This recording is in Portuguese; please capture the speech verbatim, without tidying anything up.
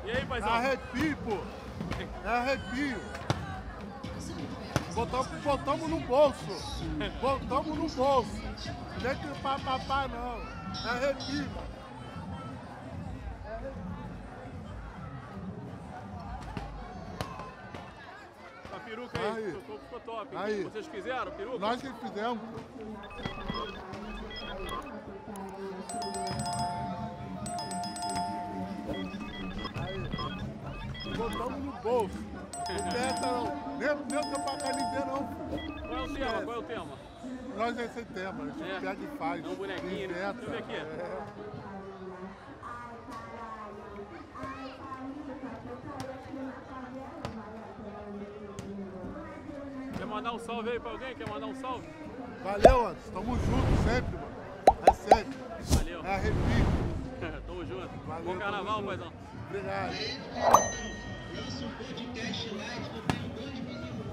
E aí, paizão? Arrepio, pô. É arrepio. Botamos, botamos no bolso. Botamos no bolso. Não é que papapá, não. É arrepio, mano. A peruca aí, Aí. ficou, ficou top. Aí. Vocês fizeram a peruca? Nós que fizemos. Aí. Botamos no bolso. Não peça não. Nem nem o pra cá ninguém não. Qual é o tema? Qual é o tema? Nós é esse tema. A gente É. pega e faz. É um bonequinho, né? inventa. Deixa eu ver aqui. É. Quer mandar um salve aí pra alguém? Quer mandar um salve? Valeu, Anderson. Tamo junto sempre, mano. É sério. Valeu. É arrepio. Tamo junto. Valeu, Bom carnaval, tamo paizão. junto. Obrigado. Nosso podcast live do Bem Band